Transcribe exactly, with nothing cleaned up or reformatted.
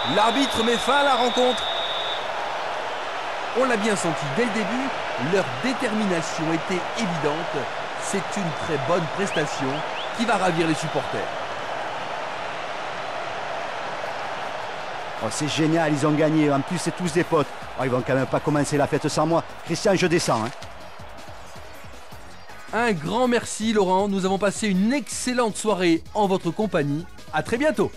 L'arbitre met fin à la rencontre. On l'a bien senti dès le début, leur détermination était évidente. C'est une très bonne prestation qui va ravir les supporters. Oh, c'est génial, ils ont gagné. En plus, c'est tous des potes. Oh, ils vont quand même pas commencer la fête sans moi. Christian, je descends. Hein. Un grand merci Laurent, nous avons passé une excellente soirée en votre compagnie. À très bientôt.